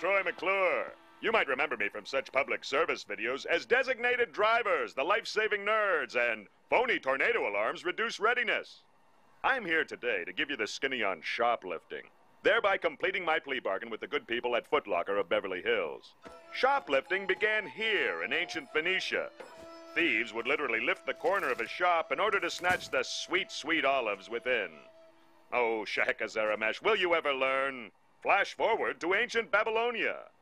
Troy McClure. You might remember me from such public service videos as Designated Drivers, The Life-Saving Nerds, and Phony Tornado Alarms Reduce Readiness. I'm here today to give you the skinny on shoplifting, thereby completing my plea bargain with the good people at Foot Locker of Beverly Hills. Shoplifting began here in ancient Phoenicia. Thieves would literally lift the corner of a shop in order to snatch the sweet, sweet olives within. Oh, Shaka Zaramesh, will you ever learn? Flash forward to ancient Babylonia.